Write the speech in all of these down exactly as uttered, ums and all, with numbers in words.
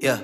Yeah.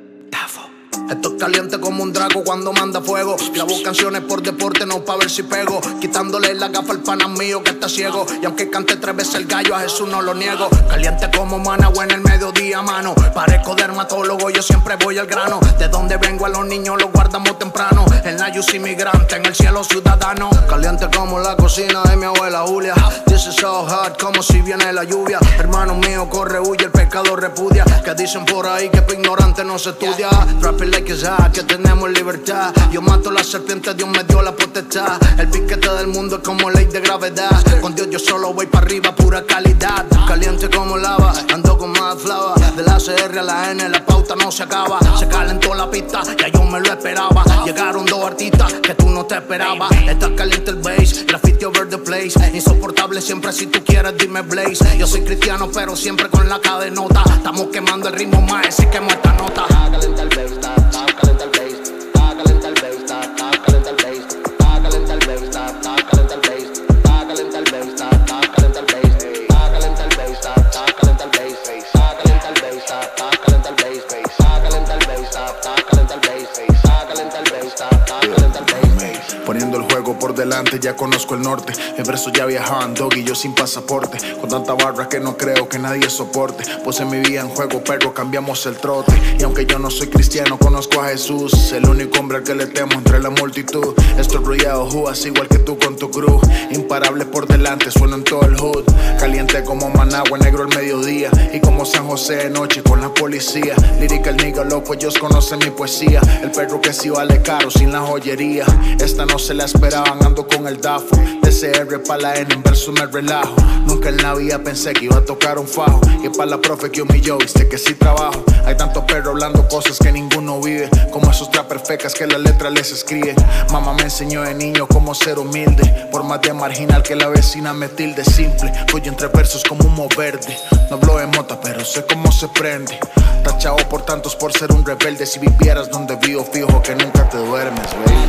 Esto es caliente como un drago cuando manda fuego. Grabo canciones por deporte, no pa' ver si pego. Quitándole la gafa al pana mío que está ciego. Y aunque cante tres veces el gallo, a Jesús no lo niego. Caliente como Managua en el mediodía, mano. Parezco dermatólogo, yo siempre voy al grano. De donde vengo a los niños los guardamos temprano. En la U C inmigrante, en el cielo ciudadano. Caliente como la cocina de mi abuela Julia. This is so hot, como si viene la lluvia. Hermano mío, corre, huye, el pecado repudia. Que dicen por ahí que pa' ignorante no se estudia. Trap it like it's hot, que tenemos libertad. Yo mato la serpiente, Dios me dio la potestad. El piquete del mundo es como ley de gravedad. Con Dios yo solo voy para arriba, pura calidad. Caliente como lava, ando con más flava. De la C R a la N, la pauta no se acaba. Se calentó la pista, ya yo me lo esperaba. Llegaron dos artistas que tú no te esperabas. Está caliente el bass, graffiti over the place. Insoportable siempre si tú quieres, dime Blaze. Yo soy cristiano pero siempre con la cadenota. Estamos quemando el ritmo más, ese quemo esta nota. Caliente el bass, está, está caliente el bass. Está caliente el bass, está, está caliente el bass. Está caliente el bass, está, está caliente el bass. Está caliente el bass, está, está caliente el bass. Está caliente el bass, está, está caliente el bass. Está caliente el bass, está, está caliente el bass. Está caliente el bass, está, está caliente el bass. Está caliente el bass, está, está caliente el bass. Poniendo el juego por delante, ya conozco el norte. En verso ya viajaban doggy, yo sin pasaporte. Con tanta barra que no creo que nadie soporte. Pues en mi vida en juego, pero cambiamos el trote. Y aunque yo no soy cristiano, conozco a Jesús. El único hombre al que le temo entre la multitud. Estoy rodeado de jugas, igual que tú con tu crew. Imparable por delante, sueno en todo el hood. Caliente como Managua, negro al mediodía. Y como San José de noche con la policía. Lírica el nigga loco, ellos conocen mi poesía. El perro que sí vale caro, sin la joyería. Esta no se la esperaban, ando con el dafo. De C R pa' la N, en verso me relajo. Nunca en la vida pensé que iba a tocar un fajo. Y pa' la profe que humilló, viste que sí trabajo. Hay tantos perros hablando cosas que ninguno vive. Como esos trappers fecas que la letra les escribe. Mamá me enseñó de niño cómo ser humilde. Por más de marginal que la vecina me tilde. Simple, voy entre versos como humo verde. No hablo de mota, pero sé cómo se prende. Tachado por tantos por ser un rebelde. Si vivieras donde vivo, fijo que nunca te duermes,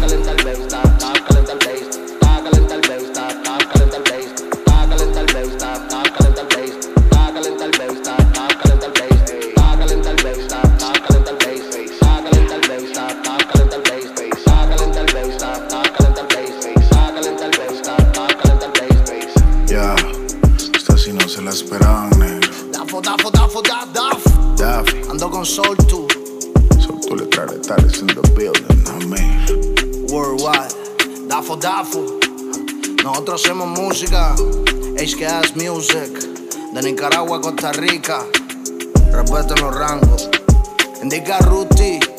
baby. Ya, esta sí no se la esperaban, negro. Dafo, dafo, dafo, daf, daf. Daf. Ando con Soul two. Son tu letra letales in the building, I mean. Worldwide, Dafo, Dafo. Nosotros hacemos música, H K S Music. De Nicaragua a Costa Rica. Respeten los rangos. Indica Ruti.